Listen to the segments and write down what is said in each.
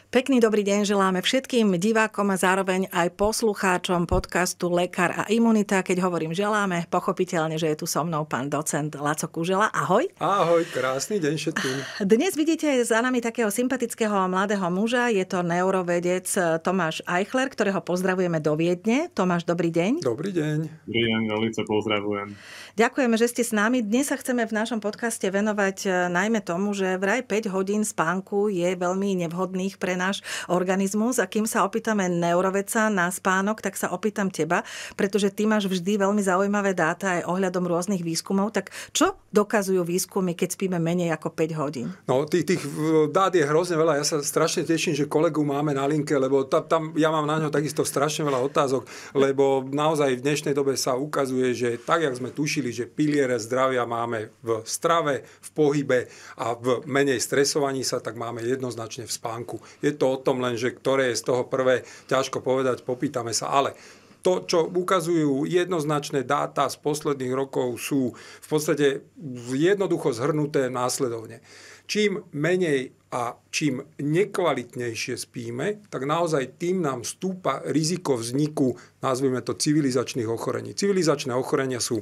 Pekný dobrý deň želáme všetkým divákom a zároveň aj poslucháčom podcastu Lekár a imunita. Keď hovorím želáme, pochopiteľne, že je tu so mnou pán docent Laco Kužela. Ahoj. Ahoj, krásny deň všetkým. Dnes vidíte za nami takého sympatického mladého muža. Je to neurovedec Tomáš Eichler, ktorého pozdravujeme do Viedne. Tomáš, dobrý deň. Dobrý deň. Dobrý deň, veľmi pozdravujem. Ďakujeme, že ste s nami. Dnes sa chceme v našom podcaste venovať najmä tomu, že vraj 5 hodín spánku je veľmi nevhodných pre náš organizmus. A kým sa opýtame neurovedca na spánok, tak sa opýtam teba, pretože ty máš vždy veľmi zaujímavé dáta aj ohľadom rôznych výskumov. Tak čo dokazujú výskumy, keď spíme menej ako 5 hodín? No, tých dát je hrozne veľa. Ja sa strašne teším, že kolegu máme na linke, lebo tam ja mám na ňo takisto strašne veľa otázok, lebo naozaj v dnešnej dobe sa ukazuje, že tak, jak sme tušili, že piliere zdravia máme v strave, v pohybe a v menej stresovaní sa, tak máme jednoznačne v spánku. Je to o tom len, že ktoré je z toho prvé, ťažko povedať, popýtame sa, ale to, čo ukazujú jednoznačné dáta z posledných rokov, sú v podstate jednoducho zhrnuté následovne. Čím menej a čím nekvalitnejšie spíme, tak naozaj tým nám stúpa riziko vzniku, nazvime to, civilizačných ochorení. Civilizačné ochorenia sú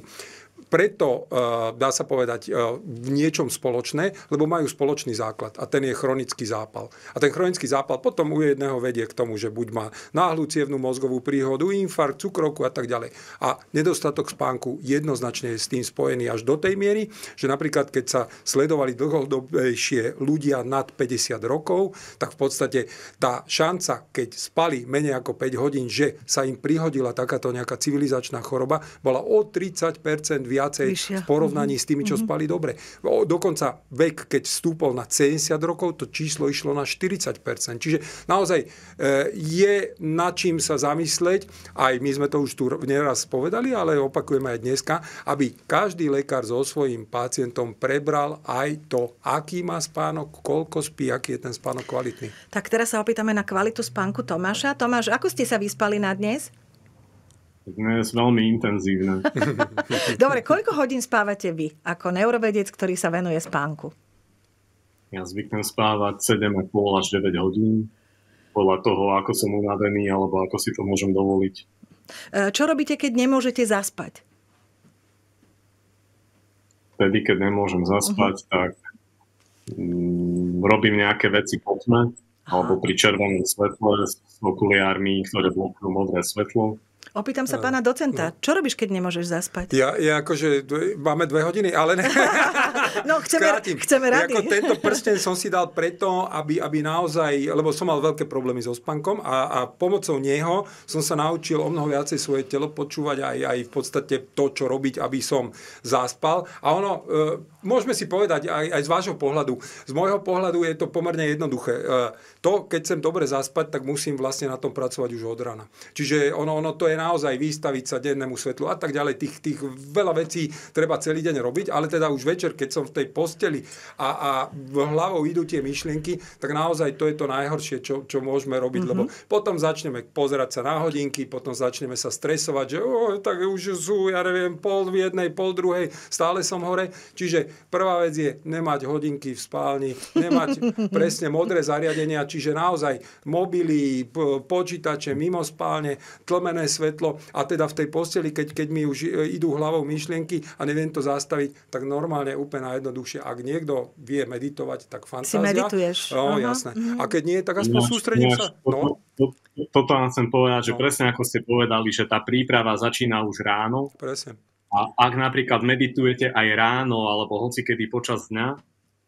preto, dá sa povedať, v niečom spoločné, lebo majú spoločný základ a ten je chronický zápal. A ten chronický zápal potom u jedného vedie k tomu, že buď má náhlu cievnu mozgovú príhodu, infarkt, cukrovku a tak ďalej. A nedostatok spánku jednoznačne je s tým spojený až do tej miery, že napríklad keď sa sledovali dlhodobejšie ľudia nad 50 rokov, tak v podstate tá šanca, keď spali menej ako 5 hodín, že sa im prihodila takáto nejaká civilizačná choroba, bola o 30% viacej v porovnaní s tými, čo spali dobre. Dokonca vek, keď vstúpol na 70 rokov, to číslo išlo na 40%. Čiže naozaj je nad čím sa zamysleť. Aj my sme to už tu neraz povedali, ale opakujeme aj dneska, aby každý lekár so svojím pacientom prebral aj to, aký má spánok, koľko spí, aký je ten spánok kvalitný. Tak teraz sa opýtame na kvalitu spánku Tomáša. Tomáš, ako ste sa vyspali na dnes? Dnes veľmi intenzívne. Dobre, koľko hodín spávate vy ako neurovedec, ktorý sa venuje spánku? Ja zvyknem spávať 7,5 až 9 hodín. Podľa toho, ako som unavený, alebo ako si to môžem dovoliť. Čo robíte, keď nemôžete zaspať? Vtedy, keď nemôžem zaspať, tak robím nejaké veci po tme, alebo pri červenom svetle s okuliármi, ktoré blokujú modré svetlo. Opýtam sa pána docenta, čo robíš, keď nemôžeš zaspať? Ja akože, máme 2 hodiny, ale ne. No, chceme rady. Tento prsteň som si dal preto, aby naozaj, lebo som mal veľké problémy so spánkom a pomocou neho som sa naučil o mnoho viacej svoje telo počúvať aj v podstate to, čo robiť, aby som zaspal. A ono, môžeme si povedať aj z vášho pohľadu, z môjho pohľadu je to pomerne jednoduché. To, keď chcem dobre zaspať, tak musím vlastne na tom pracovať už od rána. Čiže ono to je naozaj vystaviť sa dennému svetlu a tak ďalej. Tých veľa vecí treba celý deň robiť, ale teda už večer, keď som v tej posteli a v hlavou idú tie myšlienky, tak naozaj to je to najhoršie, čo môžeme robiť, lebo potom začneme pozerať sa na hodinky, potom začneme sa stresovať, že tak už sú, ja neviem, 12:30, 12:30, stále som hore. Čiže prvá vec je nemať hodinky v spálni, nemať presne modré zariadenia, čiže naozaj mobily, počítače mimo spálne, tlmené svetlo a teda v tej posteli, keď mi už idú hlavou myšlienky a neviem to zastaviť, tak normálne úplne najjednoduchšie. Ak niekto vie meditovať, tak fantázia. Si medituješ. No, jasné. A keď nie, tak aspoň sústredím sa. No. Toto vám chcem povedať, že presne ako ste povedali, že tá príprava začína už ráno. Presne. A ak napríklad meditujete aj ráno alebo hocikedy počas dňa,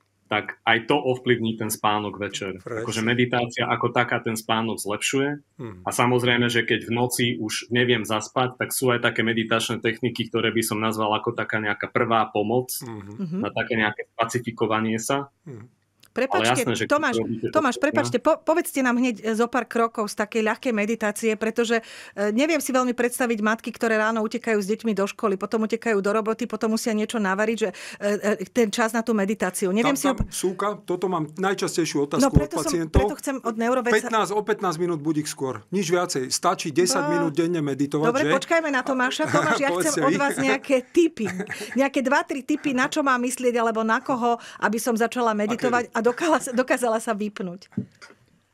tak aj to ovplyvní ten spánok večer. Akože meditácia ako taká ten spánok zlepšuje. A samozrejme, že keď v noci už neviem zaspať, tak sú aj také meditačné techniky, ktoré by som nazval ako taká nejaká prvá pomoc na také nejaké pacifikovanie sa. Prepáčte, jasné, Tomáš, prepáčte, povedzte nám hneď zo pár krokov z takej ľahkej meditácie, pretože neviem si veľmi predstaviť matky, ktoré ráno utekajú s deťmi do školy, potom utekajú do roboty, potom musia niečo navariť, že ten čas na tú meditáciu. Neviem Súka, toto mám najčastejšiu otázku od pacientov. Preto chcem od neurovedca... 15 minút budík skôr. Nič viacej. Stačí 10 minút denne meditovať, Dobre, počkajme na Tomáša. Tomáš, ja chcem od vás nejaké tipy. Nejaké 2-3 tipy, na čo mám myslieť, alebo na koho, aby som začala meditovať a dokázala sa vypnúť.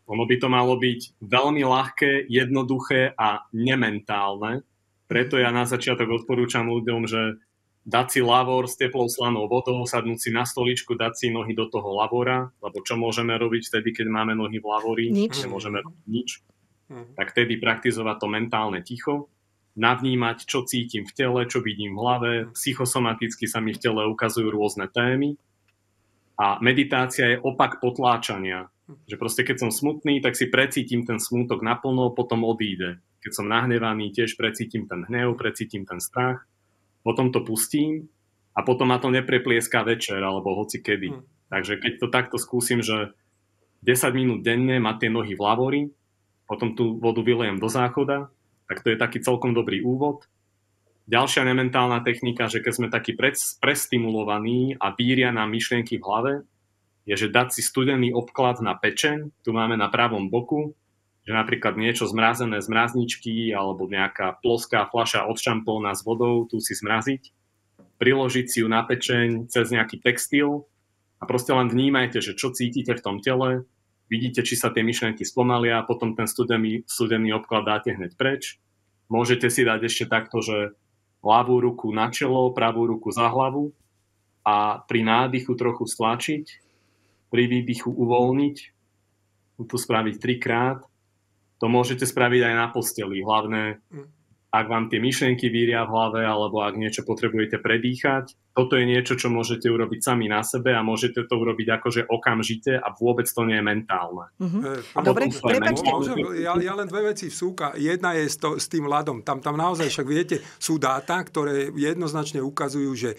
Ono by to malo byť veľmi ľahké, jednoduché a nementálne. Preto ja na začiatok odporúčam ľuďom, že dať si lavor s teplou slanou vodou, sadnúť si na stoličku, dať si nohy do toho lavora, lebo čo môžeme robiť vtedy, keď máme nohy v lavori? Nič. Nemôžeme robiť nič. Tak vtedy praktizovať to mentálne ticho, navnímať, čo cítim v tele, čo vidím v hlave, psychosomaticky sa mi v tele ukazujú rôzne témy a meditácia je opak potláčania. Že proste keď som smutný, tak si precítim ten smútok naplno, potom odíde. Keď som nahnevaný, tiež precítim ten hnev, precítim ten strach, potom to pustím a potom ma to nepreplieská večer alebo hoci kedy. Takže keď to takto skúsim, že 10 minút denne mať tie nohy v lavori, potom tú vodu vylejem do záchoda, tak to je taký celkom dobrý úvod. Ďalšia nementálna technika, že keď sme takí prestimulovaní a víria nám myšlienky v hlave, je, že dať si studený obklad na pečeň, tu máme na pravom boku, že napríklad niečo zmrazené z mrazničky alebo nejaká ploská fľaša od šampóna s vodou, tu si zmraziť, priložiť si ju na pečeň cez nejaký textil a proste len vnímajte, že čo cítite v tom tele, vidíte, či sa tie myšlienky spomalia a potom ten studený obklad dáte hneď preč. Môžete si dať ešte takto, že ľavú ruku na čelo, pravú ruku za hlavu a pri nádychu trochu stlačiť, pri výdychu uvoľniť, tu spraviť 3-krát. To môžete spraviť aj na posteli. Hlavne, ak vám tie myšlienky víria v hlave, alebo ak niečo potrebujete predýchať. Toto je niečo, čo môžete urobiť sami na sebe a môžete to urobiť akože okamžite a vôbec to nie je mentálne. Dobre, prepáčte. Ja len dve veci vsúka. Jedna je s tým ľadom. Tam naozaj, však viete, sú dáta, ktoré jednoznačne ukazujú, že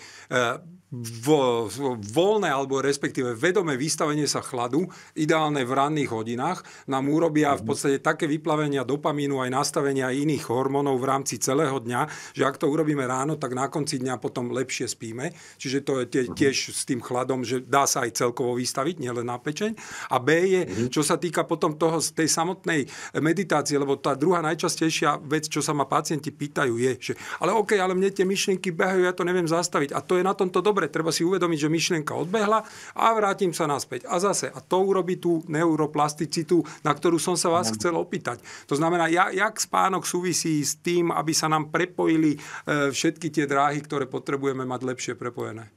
voľné alebo respektíve vedomé vystavenie sa chladu, ideálne v ranných hodinách, nám urobia v podstate také vyplavenia dopamínu aj nastavenia iných hormónov v rámci celého dňa, že ak to urobíme ráno, tak na konci dňa potom lepšie spíme. Čiže to je tiež s tým chladom, že dá sa aj celkovo vystaviť, nielen na pečeň. A B je, čo sa týka potom tej samotnej meditácie, lebo tá druhá najčastejšia vec, čo sa ma pacienti pýtajú, je, že ale mne tie myšlienky behajú, ja to neviem zastaviť. A to je na tomto dobre. Treba si uvedomiť, že myšlienka odbehla a vrátim sa naspäť. A zase. A to urobí tú neuroplasticitu, na ktorú som sa vás chcel opýtať. To znamená, jak spánok súvisí s tým, aby sa nám prepojili všetky tie dráhy, ktoré potrebujeme mať lepšie prepojené?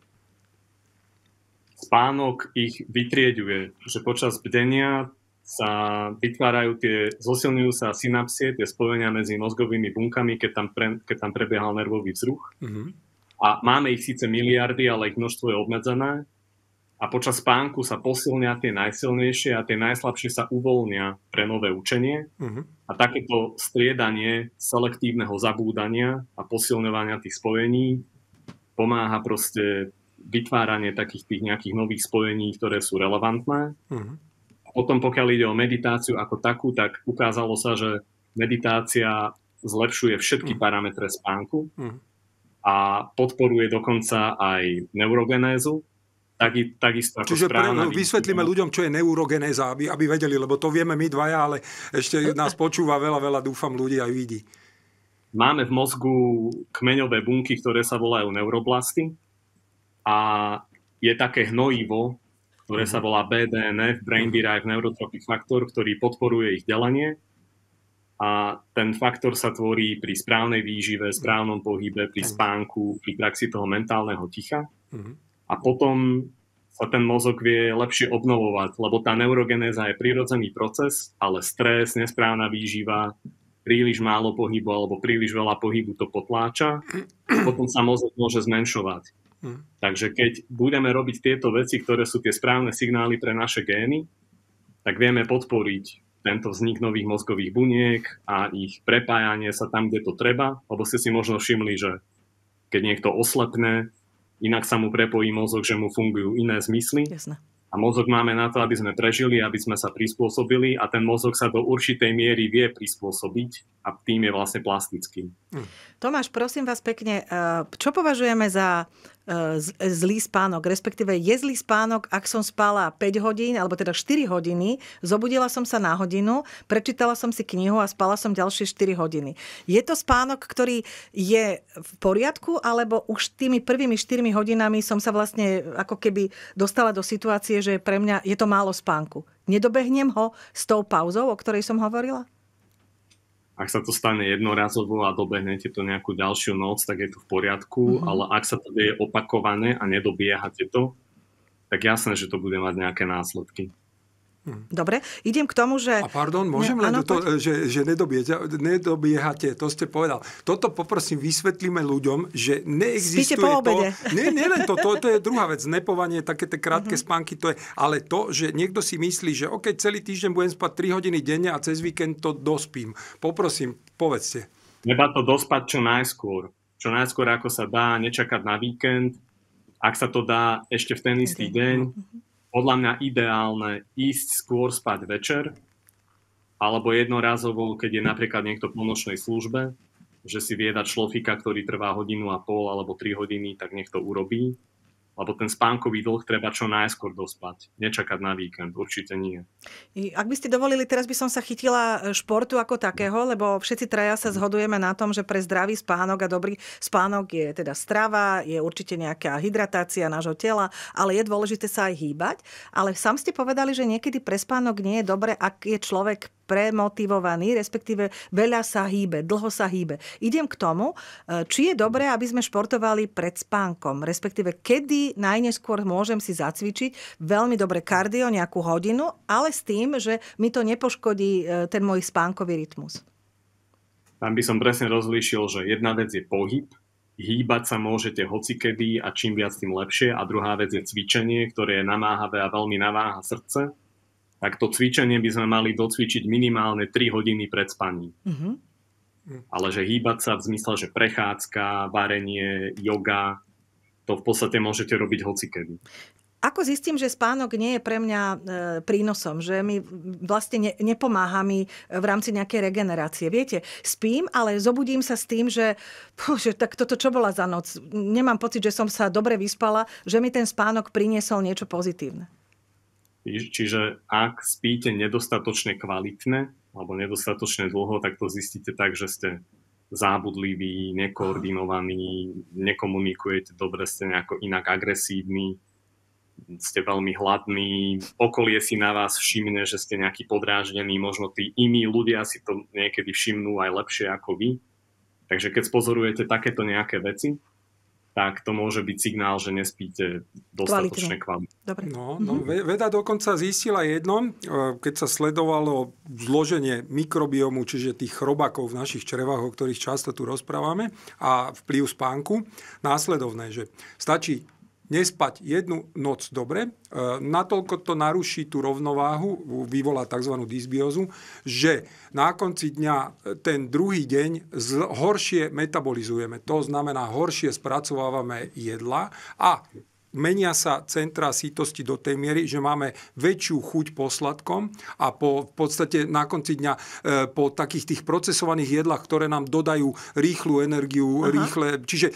Spánok ich vytrieďuje, že počas bdenia sa vytvárajú zosilňujú sa synapsie, tie spojenia medzi mozgovými bunkami, keď tam prebiehal nervový vzruch. A máme ich síce miliardy, ale ich množstvo je obmedzené. A počas spánku sa posilnia tie najsilnejšie a tie najslabšie sa uvoľnia pre nové učenie. A takéto striedanie selektívneho zabúdania a posilňovania tých spojení pomáha proste vytváranie takých tých nejakých nových spojení, ktoré sú relevantné. A potom, pokiaľ ide o meditáciu ako takú, tak ukázalo sa, že meditácia zlepšuje všetky parametre spánku a podporuje dokonca aj neurogenézu. Takisto ako čiže správna vysvetlíme ľuďom, čo je neurogenéza, aby vedeli, lebo to vieme my dvaja, ale ešte nás počúva veľa, dúfam, ľudí aj vidí. Máme v mozgu kmeňové bunky, ktoré sa volajú neuroblasty a je také hnojivo, ktoré sa volá BDNF, Brain Derived Neurotrophic Factor, ktorý podporuje ich delenie. A ten faktor sa tvorí pri správnej výžive, správnom pohybe, pri spánku, pri praxi toho mentálneho ticha. A potom sa ten mozog vie lepšie obnovovať, lebo tá neurogenéza je prirodzený proces, ale stres, nesprávna výživa, príliš málo pohybu alebo príliš veľa pohybu to potláča. Potom sa mozog môže zmenšovať. Takže keď budeme robiť tieto veci, ktoré sú tie správne signály pre naše gény, tak vieme podporiť tento vznik nových mozgových buniek a ich prepájanie sa tam, kde to treba, lebo ste si možno všimli, že keď niekto oslepne, inak sa mu prepojí mozog, že mu fungujú iné zmysly. Jasne. A mozog máme na to, aby sme prežili, aby sme sa prispôsobili a ten mozog sa do určitej miery vie prispôsobiť a a tým je vlastne plastický. Tomáš, prosím vás pekne, čo považujeme za zlý spánok? Respektíve je zlý spánok, ak som spala 5 hodín, alebo teda 4 hodiny, zobudila som sa na hodinu, prečítala som si knihu a spala som ďalšie 4 hodiny. Je to spánok, ktorý je v poriadku, alebo už tými prvými 4 hodinami som sa vlastne ako keby dostala do situácie, že pre mňa je to málo spánku? Nedobehnem ho s tou pauzou, o ktorej som hovorila? Ak sa to stane jednorazovo a dobehnete to nejakú ďalšiu noc, tak je to v poriadku, ale ak sa to deje opakovane a nedobiehate to, tak jasné, že to bude mať nejaké následky. Dobre, idem k tomu, že... A pardon, môžem len to, že nedobiehate, to ste povedal. Toto poprosím, vysvetlíme ľuďom, že neexistuje spíte po obede. Nie len to je druhá vec, nepovanie, také tie krátke spánky, to je, ale to, že niekto si myslí, že OK, celý týždeň budem spať 3 hodiny denne a cez víkend to dospím. Poprosím, povedzte. Treba to dospať čo najskôr. Čo najskôr, ako sa dá, nečakať na víkend. Ak sa to dá ešte v ten istý deň, podľa mňa ideálne ísť skôr spať večer, alebo jednorazovo, keď je napríklad niekto po nočnej službe, že si vie dať šlofika, ktorý trvá 1,5 hodiny alebo 3 hodiny, tak nech to urobí. Lebo ten spánkový dlh treba čo najskôr dospať. Nečakať na víkend, určite nie. Ak by ste dovolili, teraz by som sa chytila športu ako takého, lebo všetci traja sa zhodujeme na tom, že pre zdravý spánok a dobrý spánok je teda strava, je určite nejaká hydratácia nášho tela, ale je dôležité sa aj hýbať. Ale sám ste povedali, že niekedy pre spánok nie je dobre, ak je človek premotivovaný, respektíve veľa sa hýbe, dlho sa hýbe. Idem k tomu, či je dobré, aby sme športovali pred spánkom, respektíve kedy najneskôr môžem si zacvičiť veľmi dobre kardio, nejakú hodinu, ale s tým, že mi to nepoškodí ten môj spánkový rytmus. Tam by som presne rozlíšil, že jedna vec je pohyb, hýbať sa môžete hocikedy a čím viac, tým lepšie. A druhá vec je cvičenie, ktoré je namáhavé a veľmi namáha srdce. Tak to cvičenie by sme mali docvičiť minimálne 3 hodiny pred spaním. Ale že hýbať sa v zmysle, že prechádzka, varenie, yoga, to v podstate môžete robiť hocikedy. Ako zistím, že spánok nie je pre mňa prínosom, že mi vlastne nepomáha mi v rámci nejakej regenerácie? Viete, spím, ale zobudím sa s tým, že tak toto čo bola za noc? Nemám pocit, že som sa dobre vyspala, že mi ten spánok priniesol niečo pozitívne. Čiže ak spíte nedostatočne kvalitne alebo nedostatočne dlho, tak to zistíte tak, že ste zábudliví, nekoordinovaní, nekomunikujete dobre, ste nejako inak agresívni, ste veľmi hladní, okolie si na vás všimne, že ste nejaký podráždený, možno tí iní ľudia si to niekedy všimnú aj lepšie ako vy. Takže keď spozorujete takéto nejaké veci, tak to môže byť signál, že nespíte dostatočne kvalitne. Veda dokonca zistila jedno, keď sa sledovalo zloženie mikrobiomu, čiže tých chrobakov v našich črevách, o ktorých často tu rozprávame, a vplyv spánku, následovné, že stačí nespať jednu noc dobre, natoľko to naruší tú rovnováhu, vyvolá tzv. Dysbiózu, že na konci dňa ten druhý deň horšie metabolizujeme. To znamená, horšie spracovávame jedla a menia sa centra sytosti do tej miery, že máme väčšiu chuť po sladkom a v podstate na konci dňa po takých tých procesovaných jedlách, ktoré nám dodajú rýchlu energiu, čiže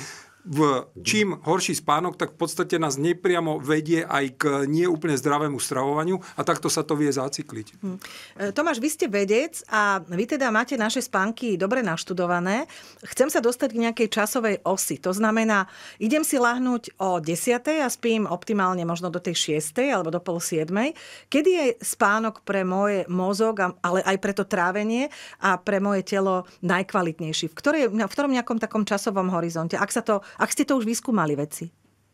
čím horší spánok, tak v podstate nás nepriamo vedie aj k neúplne zdravému stravovaniu a takto sa to vie zacykliť. Tomáš, vy ste vedec a vy teda máte naše spánky dobre naštudované. Chcem sa dostať k nejakej časovej osy. To znamená, idem si lahnúť o 10:00 a spím optimálne možno do tej 6:00 alebo do 6:30. Kedy je spánok pre môj mozog, ale aj pre to trávenie a pre moje telo najkvalitnejší? V ktorom nejakom takom časovom horizonte? Ak ste to už vyskúmali veci.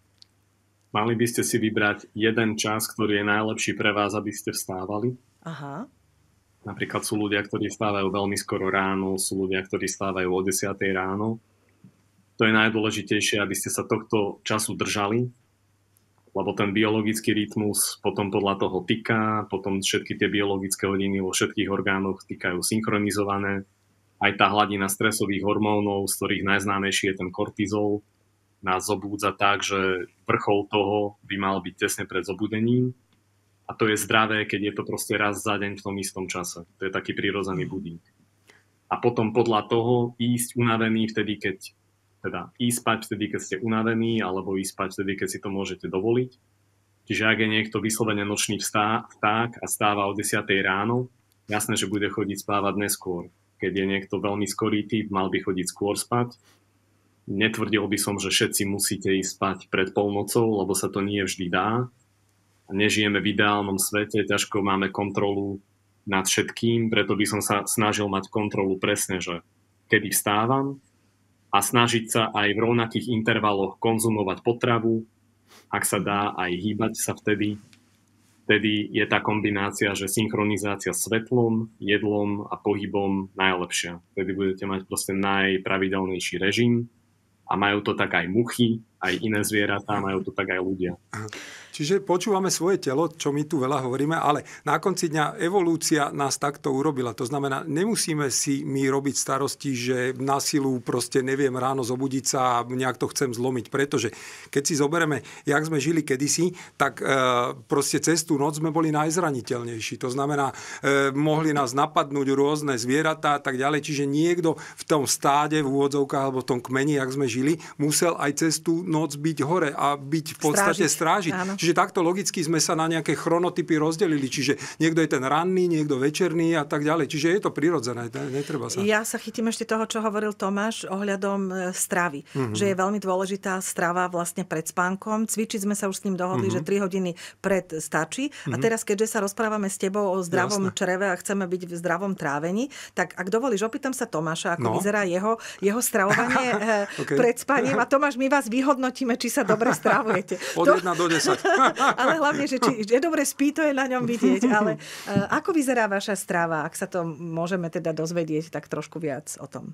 Mali by ste si vybrať jeden čas, ktorý je najlepší pre vás, aby ste vstávali. Aha. Napríklad sú ľudia, ktorí vstávajú veľmi skoro ráno, sú ľudia, ktorí vstávajú o 10:00 ráno. To je najdôležitejšie, aby ste sa tohto času držali, lebo ten biologický rytmus potom podľa toho tiká, potom všetky tie biologické hodiny vo všetkých orgánoch tikajú synchronizované. Aj tá hladina stresových hormónov, z ktorých najznámejší je ten kortizol, nás zobúdza tak, že vrchol toho by mal byť tesne pred zobudením. A to je zdravé, keď je to proste raz za deň v tom istom čase. To je taký prirodzený budík. a potom podľa toho ísť unavený ísť spať vtedy, keď ste unavení, alebo ísť spať vtedy, keď si to môžete dovoliť. Čiže ak je niekto vyslovene nočný vták a stáva o 10 ráno, jasné, že bude chodiť spávať neskôr. Keď je niekto veľmi skorý typ, mal by chodiť skôr spať. Netvrdil by som, že všetci musíte ísť spať pred polnocou, lebo sa to nie vždy dá. Nežijeme v ideálnom svete, ťažko máme kontrolu nad všetkým, preto by som sa snažil mať kontrolu presne, že kedy vstávam a snažiť sa aj v rovnakých intervaloch konzumovať potravu, ak sa dá aj hýbať sa vtedy. Vtedy je tá kombinácia, že synchronizácia svetlom, jedlom a pohybom najlepšia. Vtedy budete mať proste najpravidelnejší režim a majú to tak aj muchy, aj iné zvieratá, majú to tak aj ľudia. Čiže počúvame svoje telo, čo my tu veľa hovoríme, ale na konci dňa evolúcia nás takto urobila. To znamená, nemusíme si my robiť starosti, že na silu proste neviem ráno zobudiť sa a nejak to chcem zlomiť. Pretože keď si zoberieme, jak sme žili kedysi, tak proste cez tú noc sme boli najzraniteľnejší. To znamená, mohli nás napadnúť rôzne zvieratá a tak ďalej. Čiže niekto v tom stáde, v úvodzovkách alebo v tom kmeni, jak sme žili, musel aj cez tú noc byť hore a byť v podstate strážiť. Čiže takto logicky sme sa na nejaké chronotypy rozdelili. Čiže niekto je ten ranný, niekto večerný a tak ďalej. Čiže je to prirodzené, netreba sa. Ja sa chytím ešte toho, čo hovoril Tomáš ohľadom stravy. Že je veľmi dôležitá strava vlastne pred spánkom. Cvičiť sme sa už s ním dohodli, že 3 hodiny pred stačí. A teraz, keďže sa rozprávame s tebou o zdravom čreve a chceme byť v zdravom trávení, tak ak dovolíš, opýtam sa Tomáša, ako vyzerá jeho stravovanie pred spaním. A Tomáš, my vás vyhodnotíme, či sa dobre stravujete. Od 1 do 10. Ale hlavne, že dobre spí, to je na ňom vidieť. Ale ako vyzerá vaša strava, ak sa to môžeme teda dozvedieť tak trošku viac o tom?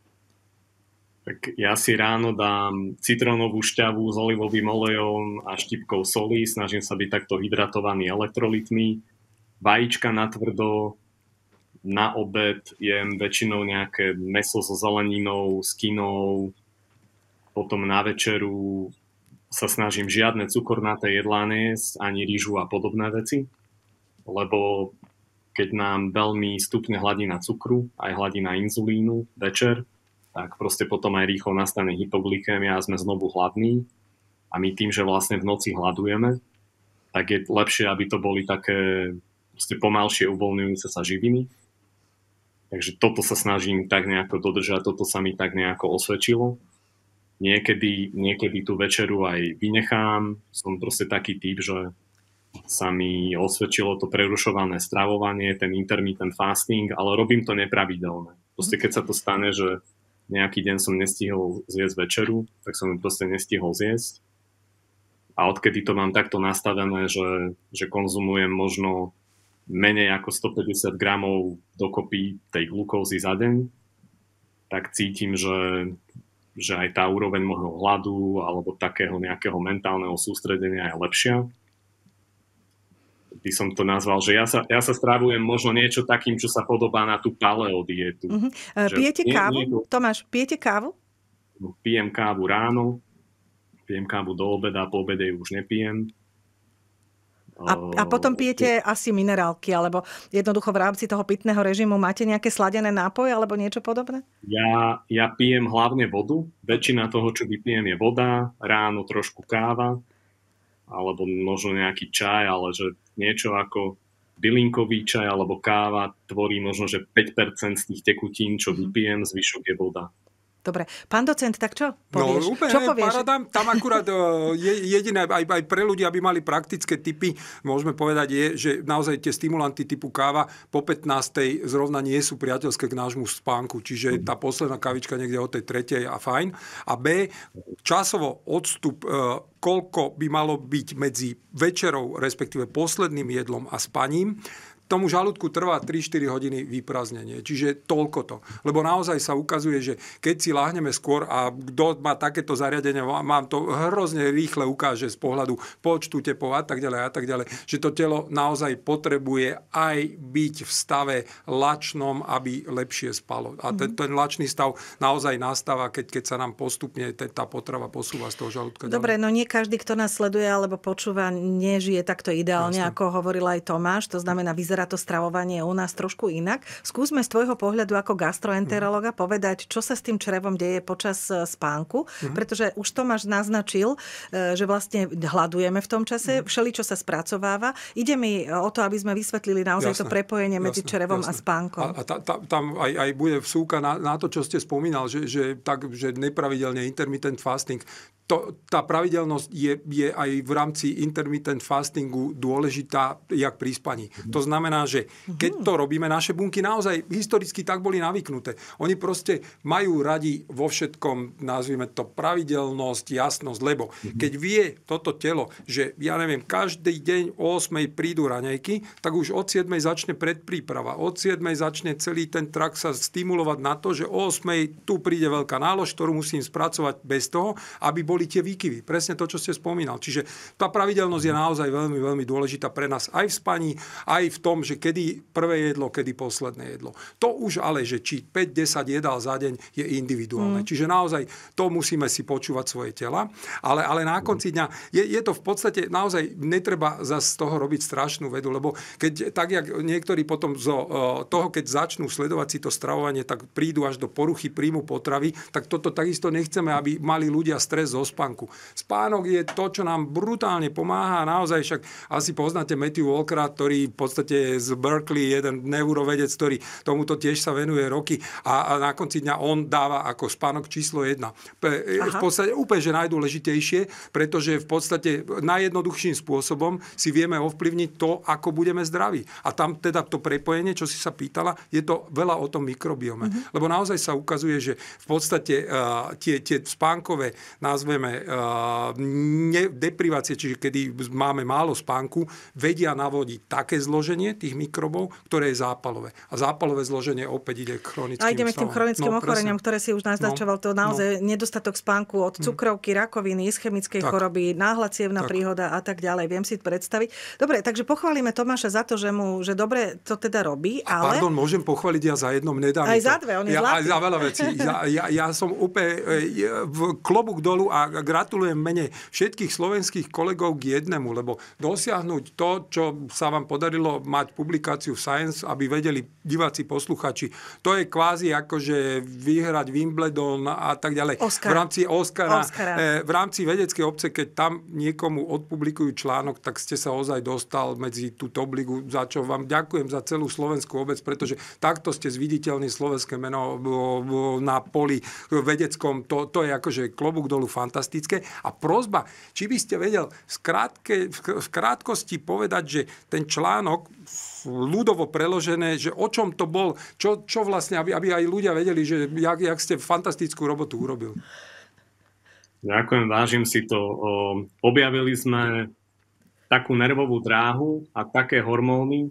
Tak ja si ráno dám citrónovú šťavu s olivovým olejom a štipkou soli. Snažím sa byť takto hydratovaný elektrolitmi. Vajíčka natvrdo. Na obed jem väčšinou nejaké mäso so zeleninou, s kinou. Potom na večeru sa snažím žiadne cukornaté jedlá nejesť, ani rýžu a podobné veci, lebo keď nám veľmi stupne hladina cukru, aj hladina inzulínu večer, tak proste potom aj rýchlo nastane hypoglykémia a sme znovu hladní. A my tým, že vlastne v noci hladujeme, tak je lepšie, aby to boli také proste pomalšie uvoľňujúce sa živiny. Takže toto sa snažím tak nejako dodržať, toto sa mi tak nejako osvedčilo. Niekedy tú večeru aj vynechám. Som proste taký typ, že sa mi osvedčilo to prerušované stravovanie, ten intermittent fasting, ale robím to nepravidelne. Proste keď sa to stane, že nejaký deň som nestihol zjesť večeru, tak som ju proste nestihol zjesť. A odkedy to mám takto nastavené, že konzumujem možno menej ako 150 gramov dokopy tej glukózy za deň, tak cítim, že aj tá úroveň možno hladu alebo takého nejakého mentálneho sústredenia je lepšia. By som to nazval, že ja sa strávujem možno niečo takým, čo sa podobá na tú paleo dietu. Pijete kávu? Tomáš, pijete kávu? Pijem kávu ráno, pijem kávu do obeda, po obede ju už nepijem. A potom pijete asi minerálky, alebo jednoducho v rámci toho pitného režimu máte nejaké sladené nápoje alebo niečo podobné? Ja pijem hlavne vodu. Väčšina toho, čo vypijem, je voda. Ráno trošku káva, alebo možno nejaký čaj, ale že niečo ako bylinkový čaj alebo káva tvorí možno, že 5% z tých tekutín, čo vypijem, zvyšok je voda. Dobre. Pán docent, tak čo povieš? No úplne, čo povieš? Tam akurát jediné, aj pre ľudí, aby mali praktické tipy, môžeme povedať, je, že naozaj tie stimulanty typu káva po 15. zrovna nie sú priateľské k nášmu spánku. Čiže tá posledná kavička niekde od tej 3. a fajn. A B, časovo odstup, koľko by malo byť medzi večerou, respektíve posledným jedlom a spaním, tomu žalúdku trvá 3-4 hodiny vyprázdnenie. Čiže toľko to. Lebo naozaj sa ukazuje, že keď si láhneme skôr a kto má takéto zariadenie, mám to hrozne rýchle ukáže z pohľadu počtu tepov a tak ďalej, že to telo naozaj potrebuje aj byť v stave lačnom, aby lepšie spalo. A ten lačný stav naozaj nastáva, keď sa nám postupne tá potrava posúva z toho žalúdka. Dobre, no nie každý, kto nás sleduje alebo počúva, nežije takto ideálne, ako hovoril aj Tomáš. To znamená, vyzerá vyzerá to stravovanie u nás trošku inak. Skúsme z tvojho pohľadu ako gastroenterológa povedať, čo sa s tým črevom deje počas spánku, pretože už Tomáš naznačil, že vlastne hľadujeme v tom čase, všeličo sa spracováva. Ide mi o to, aby sme vysvetlili naozaj to prepojenie medzi črevom a spánkom. A tam aj bude vsúka na to, čo ste spomínal, že nepravidelne intermittent fasting. Tá pravidelnosť je aj v rámci intermittent fastingu dôležitá, jak pri spaní. To znamená, že keď to robíme, naše bunky naozaj historicky tak boli navyknuté. Oni proste majú radi vo všetkom, nazvime to, pravidelnosť, jasnosť, lebo keď vie toto telo, že ja neviem, každý deň o 8 prídu raňajky, tak už od 7 začne predpríprava. Od 7 začne celý ten trakt sa stimulovať na to, že o 8 tu príde veľká nálož, ktorú musím spracovať bez toho, aby boli tie výkyvy. Presne to, čo ste spomínal. Čiže tá pravidelnosť je naozaj veľmi, veľmi dôležitá pre nás aj v spaní, aj v tom, že kedy prvé jedlo, kedy posledné jedlo. To už ale, že či 5-10 jedál za deň je individuálne. Čiže naozaj to musíme si počúvať svoje tela. Ale na konci dňa je to v podstate naozaj netreba z toho robiť strašnú vedu, lebo keď, tak jak niektorí potom z toho, keď začnú sledovať si to stravovanie, tak prídu až do poruchy príjmu potravy, tak toto takisto nechceme, aby mali ľudia stres zo spánku. Spánok je to, čo nám brutálne pomáha. Naozaj však asi poznáte Matthew Walkera, ktorý v podstate z Berkeley, jeden neurovedec, ktorý tomuto tiež sa venuje roky a na konci dňa on dáva ako spánok číslo 1. V podstate úplne že najdôležitejšie, pretože v podstate najjednoduchším spôsobom si vieme ovplyvniť to, ako budeme zdraví. A tam teda to prepojenie, čo si sa pýtala, je to veľa o tom mikrobiome. Lebo naozaj sa ukazuje, že v podstate tie spánkové, nazveme deprivácie, čiže kedy máme málo spánku, vedia navodiť také zloženie tých mikrobov, ktoré je zápalové. A zápalové zloženie opäť ide k chronickým stavom. A ideme k tým chronickým ochoreniam, ktoré si už naznačoval, to naozaj nedostatok spánku od cukrovky, rakoviny, ischemickej choroby, náhla cievna príhoda a tak ďalej. Viem si predstaviť. Dobre, takže pochválime Tomáša za to, že dobre to teda robí, ale... Pardon, môžem pochváliť ja za jednom nedávno. Aj za dve, on je zlatý. Aj za veľa vecí. Ja som úplne v klobúk dolu a gratulujem mene všetkých slovenských kolegov k jednému, lebo dosiahnuť to, čo sa vám podarilo mať publikáciu v Science, aby vedeli diváci, posluchači, to je kvázi akože vyhrať Wimbledon a tak ďalej. Oscar. V rámci Oscara. V rámci vedeckej obce, keď tam niekomu odpublikujú článok, tak ste sa ozaj dostal medzi tú top ligu, za čo vám ďakujem za celú slovenskú obec, pretože takto ste zviditeľní slovenské meno na poli vedeckom. To je akože klobúk dolu fantastické. A prosba, či by ste vedel v krátkosti povedať, že ten článok ľudovo preložené, že o čom to bol, čo vlastne, aby aj ľudia vedeli, že jak ste fantastickú robotu urobil. Ďakujem, vážim si to. Objavili sme takú nervovú dráhu a také hormóny,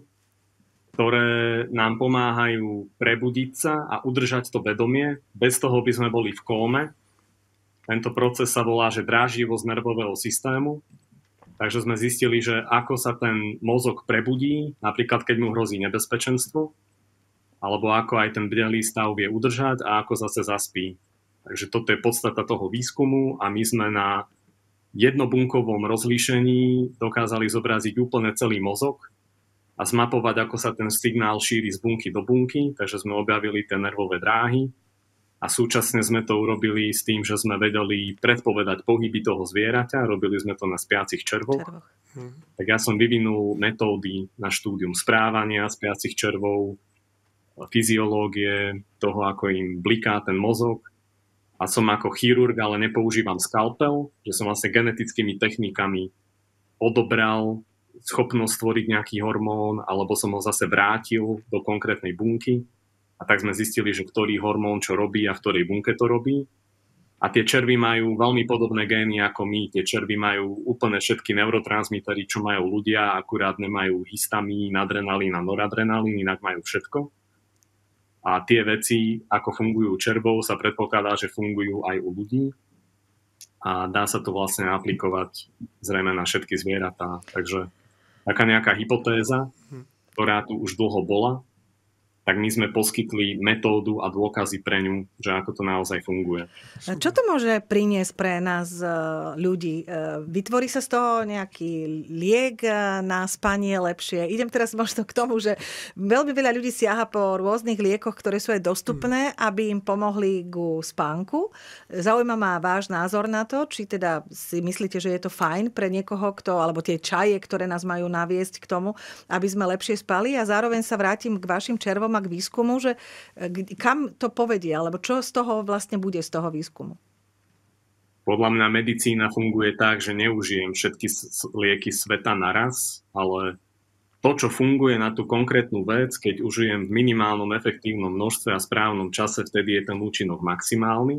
ktoré nám pomáhajú prebudiť sa a udržať to vedomie. Bez toho by sme boli v kóme. Tento proces sa volá, že dráždivosť nervového systému. Takže sme zistili, že ako sa ten mozog prebudí, napríklad keď mu hrozí nebezpečenstvo, alebo ako aj ten bdelý stav vie udržať a ako zase zaspí. Takže toto je podstata toho výskumu a my sme na jednobunkovom rozlíšení dokázali zobraziť úplne celý mozog a zmapovať, ako sa ten signál šíri z bunky do bunky, takže sme objavili tie nervové dráhy. A súčasne sme to urobili s tým, že sme vedeli predpovedať pohyby toho zvieraťa. Robili sme to na spiacich červoch. Tak ja som vyvinul metódy na štúdium správania spiacich červov, fyziológie, toho, ako im bliká ten mozog. A som ako chirurg, ale nepoužívam skalpel, že som vlastne genetickými technikami odobral schopnosť stvoriť nejaký hormón, alebo som ho zase vrátil do konkrétnej bunky. A tak sme zistili, že ktorý hormón čo robí a v ktorej bunke to robí. A tie červy majú veľmi podobné gény ako my. Tie červy majú úplne všetky neurotransmitery, čo majú ľudia, akurát nemajú histamín, adrenalín a noradrenalín, inak majú všetko. A tie veci, ako fungujú u červov, sa predpokladá, že fungujú aj u ľudí. A dá sa to vlastne aplikovať zrejme na všetky zvieratá. Takže taká nejaká hypotéza, ktorá tu už dlho bola, tak my sme poskytli metódu a dôkazy pre ňu, že ako to naozaj funguje. Čo to môže priniesť pre nás ľudí? Vytvorí sa z toho nejaký liek na spanie lepšie? Idem teraz možno k tomu, že veľmi veľa ľudí siaha po rôznych liekoch, ktoré sú aj dostupné, aby im pomohli ku spánku. Zaujíma ma váš názor na to, či teda si myslíte, že je to fajn pre niekoho, alebo tie čaje, ktoré nás majú naviesť k tomu, aby sme lepšie spali, a zároveň sa vrátim k vašim červom a k výskumu, že kam to povedie, alebo čo z toho vlastne bude z toho výskumu? Podľa mňa medicína funguje tak, že neužijem všetky lieky sveta naraz, ale to, čo funguje na tú konkrétnu vec, keď užijem v minimálnom efektívnom množstve a správnom čase, vtedy je ten účinok maximálny.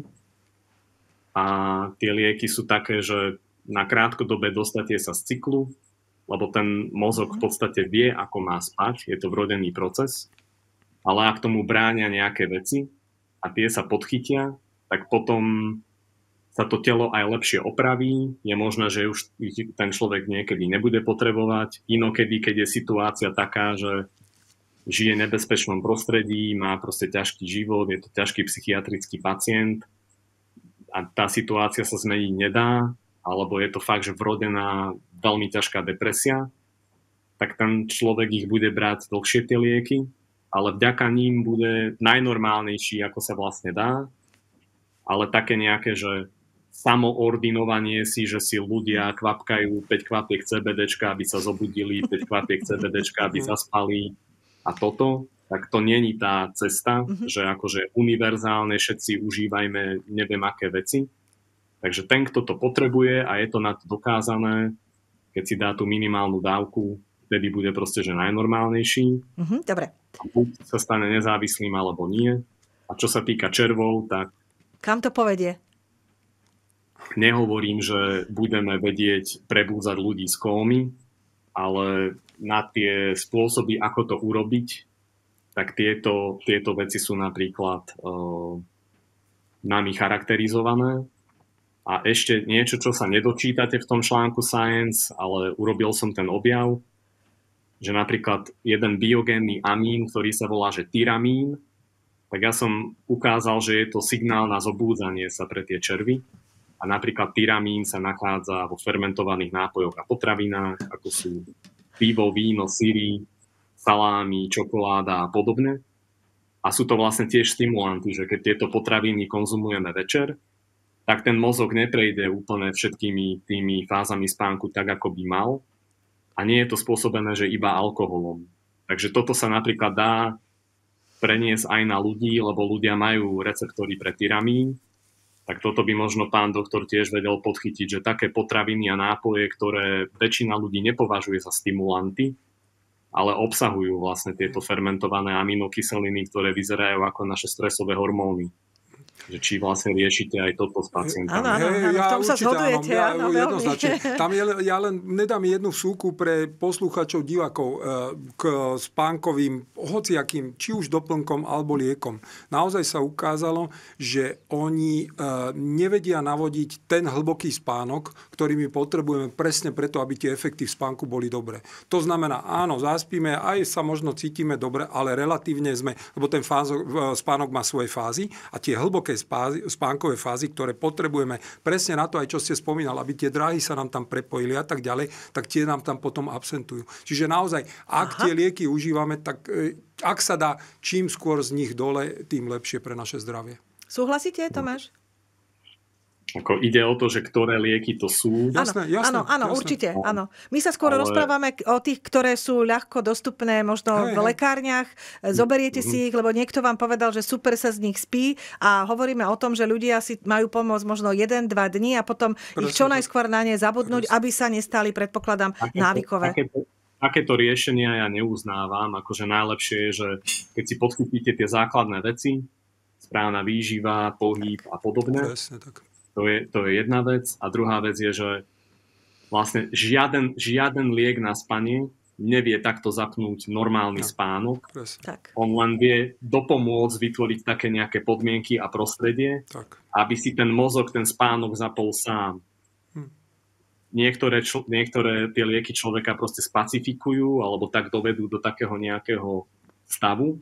A tie lieky sú také, že na krátkodobé dostatie sa z cyklu, lebo ten mozog v podstate vie, ako má spať, je to vrodený proces. Ale ak tomu bránia nejaké veci a tie sa podchytia, tak potom sa to telo aj lepšie opraví. Je možné, že už ten človek niekedy nebude potrebovať. Inokedy, keď je situácia taká, že žije v nebezpečnom prostredí, má proste ťažký život, je to ťažký psychiatrický pacient a tá situácia sa zmeniť nedá, alebo je to fakt, že vrodená veľmi ťažká depresia, tak ten človek ich bude brať dlhšie tie lieky, ale vďaka ním bude najnormálnejší, ako sa vlastne dá. Ale také nejaké, že samoordinovanie si, že si ľudia kvapkajú 5 kvapiek CBDčka, aby sa zobudili, 5 kvapiek CBDčka, aby zaspali a toto, tak to není tá cesta, že akože univerzálne všetci užívajme neviem aké veci. Takže ten, kto to potrebuje a je to na to dokázané, keď si dá tú minimálnu dávku, vtedy bude proste, že najnormálnejší. Dobre. A buď sa stane nezávislým, alebo nie. A čo sa týka červov, tak... Kam to povedie? Nehovorím, že budeme vedieť prebúdzať ľudí z kómy, ale na tie spôsoby, ako to urobiť, tak tieto veci sú napríklad nami charakterizované. A ešte niečo, čo sa nedočítate v tom článku Science, ale urobil som ten objav, že napríklad jeden biogénny amín, ktorý sa volá, že tyramín, tak ja som ukázal, že je to signál na zobúdzanie sa pre tie červy. A napríklad tyramín sa nachádza vo fermentovaných nápojoch a potravinách, ako sú pivo, víno, syry, salámy, čokoláda a podobne. A sú to vlastne tiež stimulanty, že keď tieto potraviny konzumujeme večer, tak ten mozog neprejde úplne všetkými tými fázami spánku tak, ako by mal. A nie je to spôsobené, že iba alkoholom. Takže toto sa napríklad dá preniesť aj na ľudí, lebo ľudia majú receptory pre tyramín. Tak toto by možno pán doktor tiež vedel podchytiť, že také potraviny a nápoje, ktoré väčšina ľudí nepovažuje za stimulanty, ale obsahujú vlastne tieto fermentované aminokyseliny, ktoré vyzerajú ako naše stresové hormóny. Že či vlastne riešite aj toto s pacientami. Áno, v tom sa zhodujete. Áno, jednoznačne. Tam ja len nedám jednu vsúku pre posluchačov, divákov k spánkovým, hociakým, či už doplnkom alebo liekom. Naozaj sa ukázalo, že oni nevedia navodiť ten hlboký spánok, ktorý my potrebujeme presne preto, aby tie efekty v spánku boli dobré. To znamená, áno, zaspíme, aj sa možno cítime dobre, ale relatívne sme, lebo ten spánok má svoje fázy a tie hlboké spánkové fázy, ktoré potrebujeme presne na to, aj čo ste spomínali, aby tie dráhy sa nám tam prepojili a tak ďalej, tak tie nám tam potom absentujú. Čiže naozaj, ak tie lieky užívame, tak ak sa dá čím skôr z nich dole, tým lepšie pre naše zdravie. Súhlasíte, Tomáš? Ako ide o to, že ktoré lieky to sú. Áno, určite. Áno. My sa skôr rozprávame o tých, ktoré sú ľahko dostupné možno v lekárniach. Zoberiete si ich, lebo niekto vám povedal, že super sa z nich spí a hovoríme o tom, že ľudia si majú pomôcť možno 1-2 dní a potom ich čo najskôr na ne zabudnúť, aby sa nestali, predpokladám, návykové. Takéto riešenia ja neuznávam. Akože najlepšie je, že keď si podchytíte tie základné veci, správna výživa, pohyb a podobne, presne tak. To je jedna vec. A druhá vec je, že vlastne žiaden liek na spanie nevie takto zapnúť normálny spánok. Tak. On len vie dopomôcť vytvoriť také nejaké podmienky a prostredie, aby si ten mozog, ten spánok zapol sám. Niektoré tie lieky človeka proste spacifikujú alebo tak dovedú do takého nejakého stavu,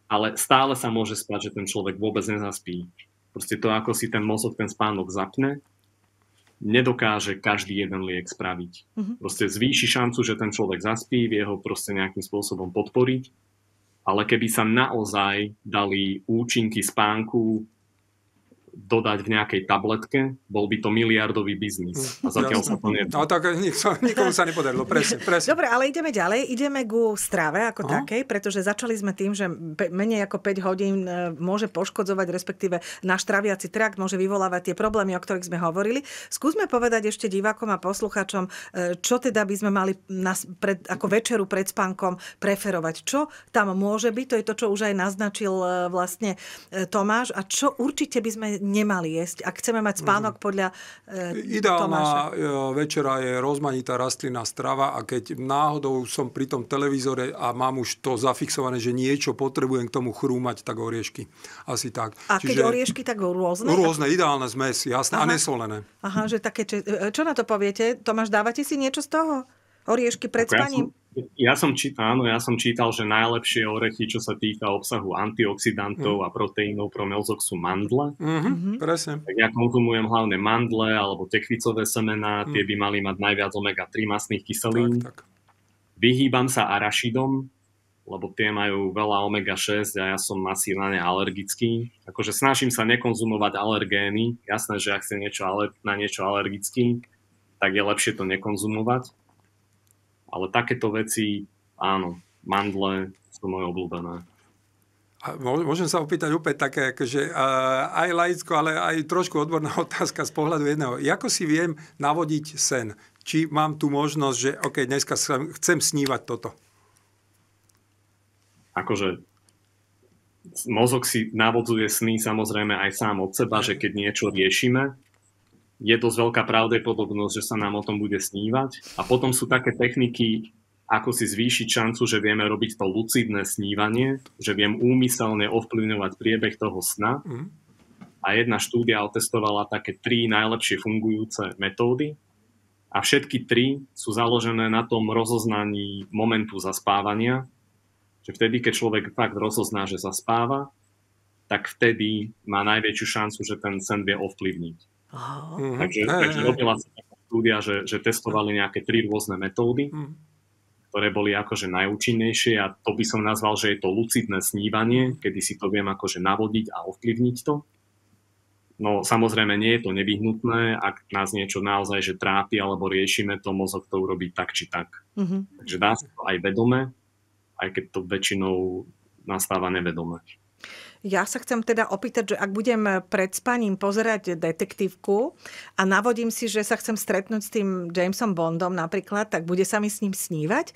ale stále sa môže stať, že ten človek vôbec nezaspí. Proste to, ako si ten mozog, ten spánok zapne, nedokáže každý jeden liek spraviť. Proste zvýši šancu, že ten človek zaspí, vie ho proste nejakým spôsobom podporiť, ale keby sa naozaj dali účinky spánku dodať v nejakej tabletke, bol by to miliardový biznis. A zatiaľ sa to nedá. No tak nikomu sa nepodarilo, presne. Dobre, ale ideme ďalej. Ideme ku strave ako takej, pretože začali sme tým, že menej ako 5 hodín môže poškodzovať, respektíve náš traviaci trakt môže vyvolávať tie problémy, o ktorých sme hovorili. Skúsme povedať ešte divákom a poslucháčom, čo teda by sme mali ako večeru pred spánkom preferovať. Čo tam môže byť? To je to, čo už aj naznačil vlastne Tomáš. A čo určite by sme nemali jesť, ak chceme mať spánok podľa Ideálna Tomáša. večera je rozmanitá rastlinná strava a keď náhodou som pri tom televízore a mám už to zafixované, že niečo potrebujem k tomu chrúmať, tak oriešky. Asi tak. A keď oriešky, tak rôzne? Rôzne, ideálne zmes, jasné, a nesolené. Aha, že také, čo na to poviete? Tomáš, dávate si niečo z toho? Oriešky pred spaním? Ja som čítal, že najlepšie orechy, čo sa týka obsahu antioxidantov a proteínov pro mozog, sú mandle. Presne. Tak ja konzumujem hlavne mandle alebo tekvicové semená, tie by mali mať najviac omega-3 mastných kyselín. Tak. Vyhýbam sa arašidom, lebo tie majú veľa omega-6 a ja som asi na ne alergický. Akože snažím sa nekonzumovať alergény. Jasné, že ak ste na niečo alergický, tak je lepšie to nekonzumovať. Ale takéto veci, áno, mandle sú moje obľúbené. A môžem sa opýtať opäť také, akože, aj laicko, ale aj trošku odborná otázka z pohľadu jedného. Ako si viem navodiť sen? Či mám tu možnosť, že OK, dneska chcem snívať toto? Akože mozog si navodzuje sny samozrejme aj sám od seba, že keď niečo riešime, je dosť veľká pravdepodobnosť, že sa nám o tom bude snívať. A potom sú také techniky, ako si zvýšiť šancu, že vieme robiť to lucidné snívanie, že viem úmyselne ovplyvňovať priebeh toho sna. A jedna štúdia otestovala také 3 najlepšie fungujúce metódy. A všetky 3 sú založené na tom rozoznaní momentu zaspávania. Že vtedy, keď človek fakt rozozná, že zaspáva, tak vtedy má najväčšiu šancu, že ten sen vie ovplyvniť. Takže robila sa taká štúdia, že testovali nejaké 3 rôzne metódy, ktoré boli akože najúčinnejšie a to by som nazval, že je to lucidné snívanie, kedy si to viem akože navodiť a ovplyvniť to. No samozrejme nie je to nevyhnutné, ak nás niečo naozaj že trápi alebo riešime, to mozog to urobí tak či tak. Takže dá sa to aj vedome, aj keď to väčšinou nastáva nevedome. Ja sa chcem teda opýtať, že ak budem pred spaním pozerať detektívku a navodím si, že sa chcem stretnúť s tým Jamesom Bondom napríklad, tak bude sa mi s ním snívať?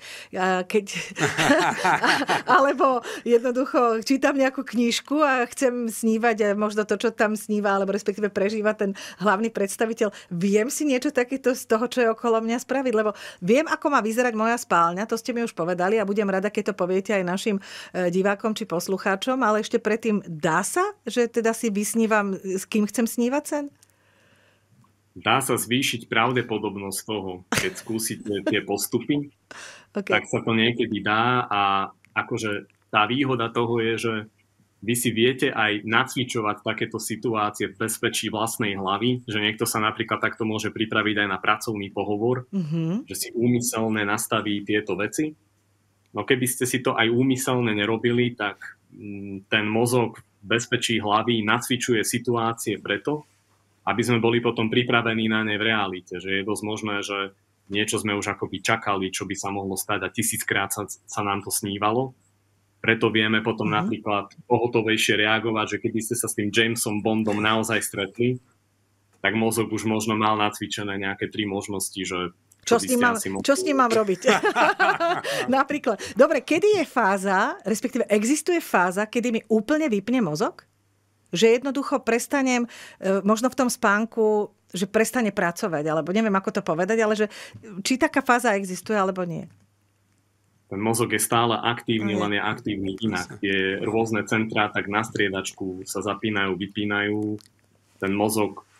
Alebo jednoducho čítam nejakú knižku a chcem snívať možno to, čo tam sníva, alebo respektíve prežíva ten hlavný predstaviteľ. Viem si niečo takéto z toho, čo je okolo mňa spraviť, lebo viem, ako má vyzerať moja spálňa, to ste mi už povedali a budem rada, keď to poviete aj našim divákom či poslucháčom, ale ešte predtým dá sa, že teda si vysnívam, s kým chcem snívať sen? Dá sa zvýšiť pravdepodobnosť toho, keď skúsite tie postupy, tak sa to niekedy dá a akože tá výhoda toho je, že vy si viete aj nacvičovať takéto situácie v bezpečí vlastnej hlavy, že niekto sa napríklad takto môže pripraviť aj na pracovný pohovor, že si úmyselne nastaví tieto veci. No keby ste si to aj úmyselne nerobili, tak ten mozog v bezpečí hlavy nacvičuje situácie preto, aby sme boli potom pripravení na ne v realite. Že je dosť možné, že niečo sme už akoby čakali, čo by sa mohlo stať a 1000-krát sa nám to snívalo. Preto vieme potom napríklad pohotovejšie reagovať, že keby ste sa s tým Jamesom Bondom naozaj stretli, tak mozog už možno mal nacvičené nejaké 3 možnosti, že Čo s ním mám robiť? Napríklad. Dobre, kedy je fáza, respektíve existuje fáza, kedy mi úplne vypne mozog? Že jednoducho prestanem, možno v tom spánku, že prestane pracovať, alebo neviem, ako to povedať, ale že či taká fáza existuje, alebo nie? Ten mozog je stále aktívny, len je aktívny inak. Tie rôzne centrá tak na striedačku sa zapínajú, vypínajú. Ten mozog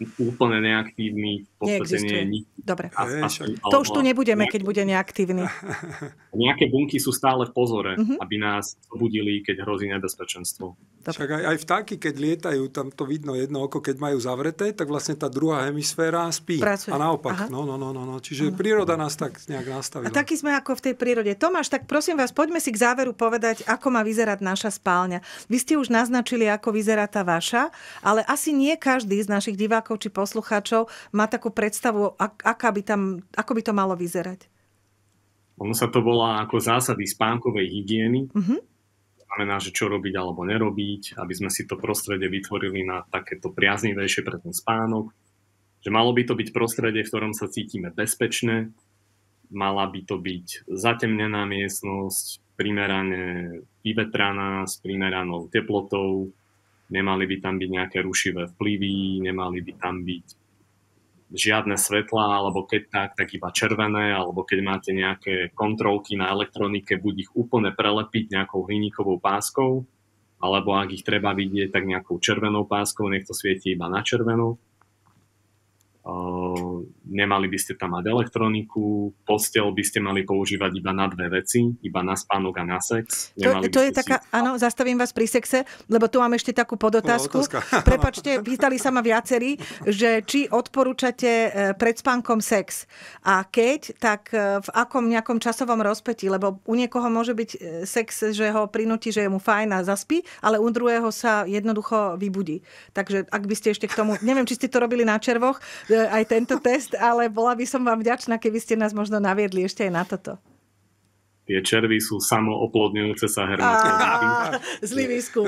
úplne neaktívny, v podstate nie je nič. Dobre. To už tu nebudeme, keď bude neaktívny. Nejaké bunky sú stále v pozore, aby nás obudili, keď hrozí nebezpečenstvo. Však aj vtáky, keď lietajú, tam to vidno jedno oko, keď majú zavreté, tak vlastne tá druhá hemisféra spí. Pracuje. A naopak. No. Čiže príroda nás tak nejak nastavila. A taký sme ako v tej prírode. Tomáš, tak prosím vás, poďme si k záveru povedať, ako má vyzerať naša spálňa. Vy ste už naznačili, ako vyzerá tá vaša, ale asi nie každý z našich divákov či poslucháčov má takú predstavu, ako by to malo vyzerať. Ono sa to volá ako zásady spánkovej hygieny. Znamená, že čo robiť alebo nerobiť, aby sme si to prostredie vytvorili na takéto priaznivejšie pre ten spánok. Že malo by to byť prostredie, v ktorom sa cítime bezpečne, mala by to byť zatemnená miestnosť, primerane vyvetraná, s primeranou teplotou, nemali by tam byť nejaké rušivé vplyvy, nemali by tam byť žiadne svetlá, alebo keď tak iba červené, alebo keď máte nejaké kontrolky na elektronike, buď ich úplne prelepiť nejakou hliníkovou páskou, alebo ak ich treba vidieť, tak nejakou červenou páskou, nech to svieti iba na červeno. Nemali by ste tam mať elektroniku, posteľ by ste mali používať iba na dve veci, iba na spánok a na sex. To je taká, áno, zastavím vás pri sexe, lebo tu mám ešte takú podotázku. Prepáčte, pýtali sa ma viacerí, že či odporúčate pred spánkom sex a keď, tak v akom nejakom časovom rozpätí, lebo u niekoho môže byť sex, že ho prinúti, že je mu fajn a zaspí, ale u druhého sa jednoducho vybudí. Takže ak by ste ešte k tomu, neviem, či ste to robili na červoch, aj tento test, ale bola by som vám vďačná, keby ste nás možno naviedli ešte aj na toto. Tie červy sú samooplodňujúce sa hermafrodity. Zlý výskum.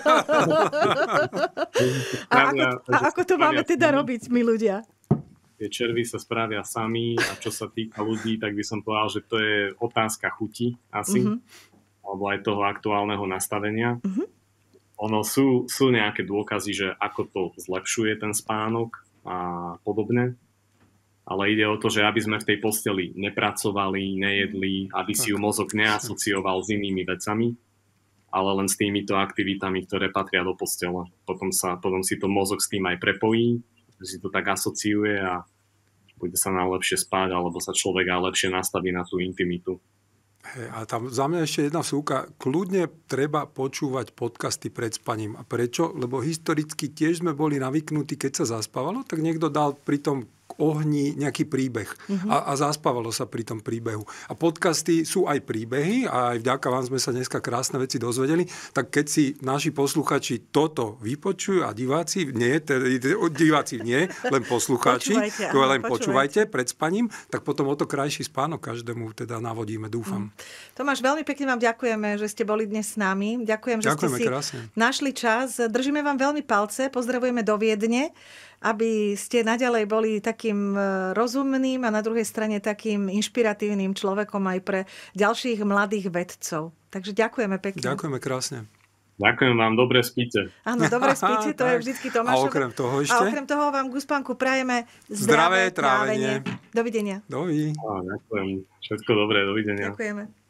A ako to máme teda robiť, my ľudia? Tie červy sa spravia sami a čo sa týka ľudí, tak by som povedal, že to je otázka chuti asi, alebo aj toho aktuálneho nastavenia. Ono sú nejaké dôkazy, že ako to zlepšuje ten spánok a podobne. Ale ide o to, že aby sme v tej posteli nepracovali, nejedli, aby si ju mozog neasocioval s inými vecami, ale len s týmito aktivitami, ktoré patria do postele. Potom si to mozog s tým aj prepojí, že si to tak asociuje a bude sa nám lepšie spať, alebo sa človek aj lepšie nastaví na tú intimitu. A tam za mňa ešte jedna vsúka. Kľudne treba počúvať podcasty pred spaním. A prečo? Lebo historicky tiež sme boli navyknutí, keď sa zaspávalo, tak niekto dal pri tom ohni nejaký príbeh. A zaspávalo sa pri tom príbehu. A podcasty sú aj príbehy a aj vďaka vám sme sa dneska krásne veci dozvedeli. Tak keď si naši posluchači toto vypočujú a diváci nie, len posluchači, počúvajte pred spaním, tak potom o to krajší spánok každému teda navodíme, dúfam. Tomáš, veľmi pekne vám ďakujeme, že ste boli dnes s nami. Ďakujeme, že ste si našli čas. Držíme vám veľmi palce, pozdravujeme do Viedne, aby ste naďalej boli takým rozumným a na druhej strane takým inšpiratívnym človekom aj pre ďalších mladých vedcov. Takže ďakujeme pekne. Ďakujeme krásne. Ďakujem vám, dobre spíte. Áno, dobre spíte, to je vždycky Tomášové. A okrem toho vám k spánku prajeme zdravé trávenie. Dovidenia. Ďakujem. Všetko dobré, dovidenia. Ďakujeme.